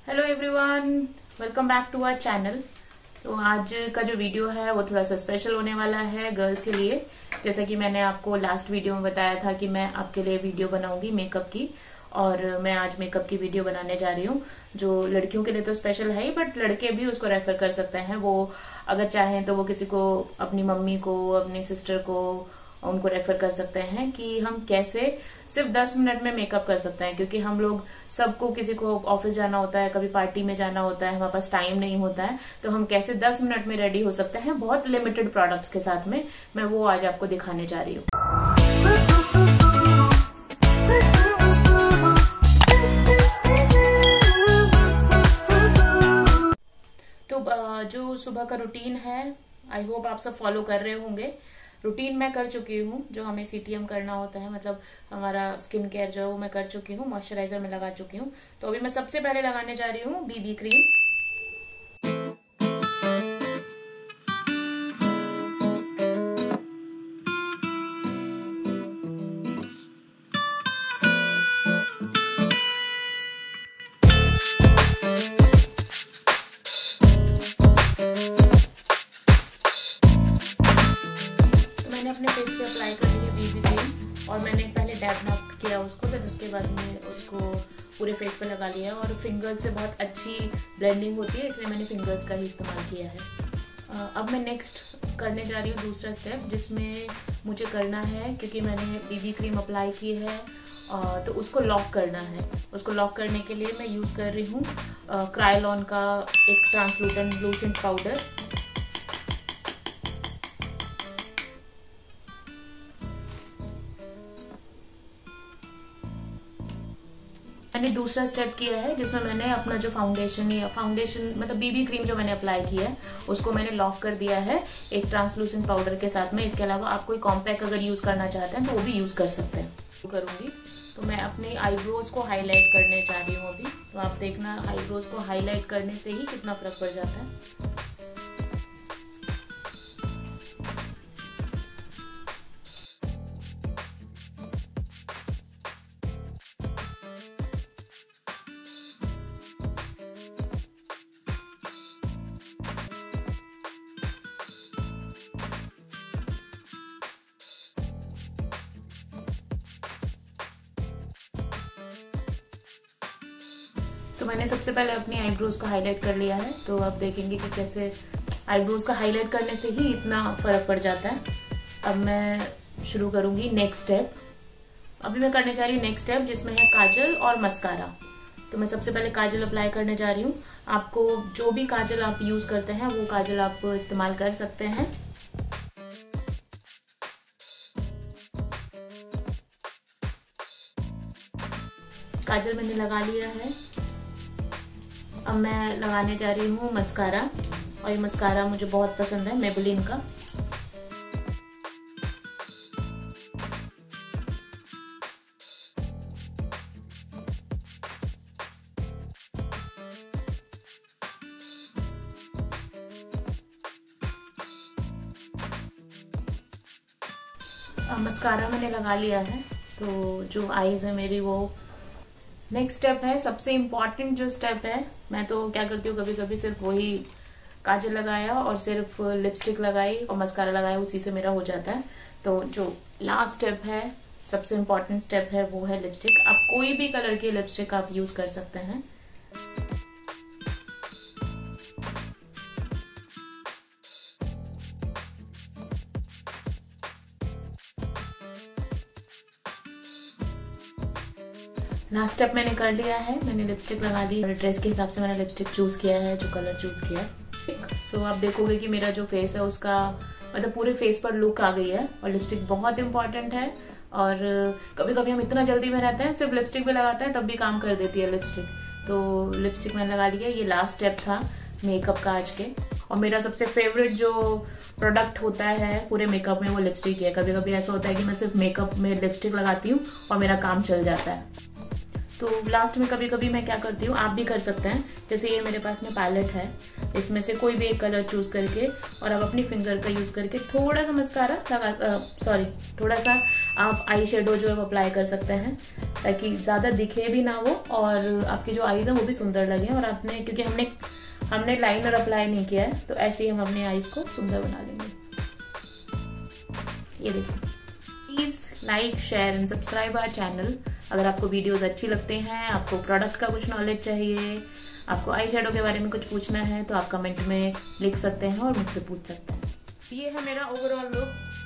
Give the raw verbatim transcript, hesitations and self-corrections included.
Hello everyone, welcome back to our channel. तो आज का जो वीडियो है वो थोड़ा सा स्पेशल होने वाला है गर्ल्स के लिए। जैसा कि मैंने आपको लास्ट वीडियो में बताया था कि मैं आपके लिए वीडियो बनाऊंगी मेकअप की, और मैं आज मेकअप की वीडियो बनाने जा रही हूँ जो लड़कियों के लिए तो स्पेशल है ही, बट लड़के भी उसको रेफर कर सकते हैं। वो अगर चाहें तो वो किसी को, अपनी मम्मी को, अपनी सिस्टर को, उनको रेफर कर सकते हैं कि हम कैसे सिर्फ दस मिनट में मेकअप कर सकते हैं। क्योंकि हम लोग सबको, किसी को ऑफिस जाना होता है, कभी पार्टी में जाना होता है, हमारे पास टाइम नहीं होता है, तो हम कैसे दस मिनट में रेडी हो सकते हैं बहुत लिमिटेड प्रोडक्ट्स के साथ में। मैं वो आज आपको दिखाने जा रही हूँ। तो जो सुबह का रूटीन है, आई होप आप सब फॉलो कर रहे होंगे। रूटीन मैं कर चुकी हूँ, जो हमें सीटीएम करना होता है, मतलब हमारा स्किन केयर जो है वो मैं कर चुकी हूँ। मॉइस्चराइजर में लगा चुकी हूँ। तो अभी मैं सबसे पहले लगाने जा रही हूँ बीबी क्रीम। अपने फेस पे अप्लाई कर ली है बीबी क्रीम, और मैंने पहले डैब नॉक किया उसको, फिर उसके बाद में उसको पूरे फेस पे लगा लिया है। और फिंगर्स से बहुत अच्छी ब्लेंडिंग होती है, इसलिए मैंने फिंगर्स का ही इस्तेमाल किया है। अब मैं नेक्स्ट करने जा रही हूँ दूसरा स्टेप, जिसमें मुझे करना है, क्योंकि मैंने बीबी क्रीम अप्लाई की है तो उसको लॉक करना है। उसको लॉक करने के लिए मैं यूज़ कर रही हूँ क्रायोलॉन का एक ट्रांसलूटेंट लूसेंट पाउडर। मैंने दूसरा स्टेप किया है, जिसमें मैंने अपना जो फाउंडेशन या फाउंडेशन मतलब बीबी क्रीम जो मैंने अप्लाई किया है उसको मैंने लॉक कर दिया है एक ट्रांसलूसेंट पाउडर के साथ में। इसके अलावा आप कोई कॉम्पैक्ट अगर यूज करना चाहते हैं तो वो भी यूज कर सकते हैं। तो करूंगी तो मैं अपनी आईब्रोज को हाईलाइट करने जा रही हूँ अभी। तो आप देखना आईब्रोज को हाईलाइट करने से ही कितना फर्क पड़ जाता है। तो मैंने सबसे पहले अपनी आईब्रोज को हाईलाइट कर लिया है। तो आप देखेंगे कि कैसे आईब्रोज को हाईलाइट करने से ही इतना फर्क पड़ जाता है। अब मैं शुरू करूंगी नेक्स्ट स्टेप। अभी मैं करने जा रही हूँ नेक्स्ट स्टेप, जिसमें है काजल और मस्कारा। तो मैं सबसे पहले काजल अप्लाई करने जा रही हूँ। आपको जो भी काजल आप यूज करते हैं वो काजल आप इस्तेमाल कर सकते हैं। काजल मैंने लगा लिया है। अब मैं लगाने जा रही हूँ मस्कारा, और ये मस्कारा मुझे बहुत पसंद है, मेबेलिन का। अब मस्कारा मैंने लगा लिया है। तो जो आईज है मेरी, वो नेक्स्ट स्टेप है, सबसे इम्पॉर्टेंट जो स्टेप है। मैं तो क्या करती हूँ, कभी कभी सिर्फ वही काजल लगाया और सिर्फ लिपस्टिक लगाई और मस्कारा लगाया, उसी से मेरा हो जाता है। तो जो लास्ट स्टेप है, सबसे इम्पॉर्टेंट स्टेप है, वो है लिपस्टिक। आप कोई भी कलर की लिपस्टिक आप यूज कर सकते हैं। लास्ट स्टेप मैंने कर लिया है, मैंने लिपस्टिक लगा ली। ड्रेस के हिसाब से मैंने लिपस्टिक चूज किया है, जो कलर चूज किया है। सो आप देखोगे कि मेरा जो फेस है उसका मतलब पूरे फेस पर लुक आ गई है। और लिपस्टिक बहुत इंपॉर्टेंट है। और कभी कभी हम इतना जल्दी में रहते हैं, सिर्फ लिपस्टिक भी लगाते हैं तब भी काम कर देती है लिपस्टिक। तो लिपस्टिक मैंने लगा लिया। ये लास्ट स्टेप था मेकअप का आज के। और मेरा सबसे फेवरेट जो प्रोडक्ट होता है पूरे मेकअप में वो लिपस्टिक है। कभी कभी ऐसा होता है कि मैं सिर्फ मेकअप में लिपस्टिक लगाती हूँ और मेरा काम चल जाता है। तो लास्ट में कभी कभी मैं क्या करती हूँ, आप भी कर सकते हैं, जैसे ये मेरे पास में पैलेट है, इसमें से कोई भी एक कलर चूज करके और आप अपनी फिंगर का यूज करके थोड़ा सा मस्कारा लगा, सॉरी थोड़ा सा आप आई शेडो जो है वो अप्लाई कर सकते हैं, ताकि ज्यादा दिखे भी ना वो और आपकी जो आईज है वो भी सुंदर लगे। और आपने क्योंकि हमने हमने लाइनर अप्लाई नहीं किया है, तो ऐसे ही हम अपने आईज को सुंदर बना लेंगे। ये देखिए, please like share and subscribe our channel. अगर आपको वीडियोस अच्छी लगते हैं, आपको प्रोडक्ट का कुछ नॉलेज चाहिए, आपको आई शेडो के बारे में कुछ पूछना है, तो आप कमेंट में लिख सकते हैं और मुझसे पूछ सकते हैं। ये है मेरा ओवरऑल लुक।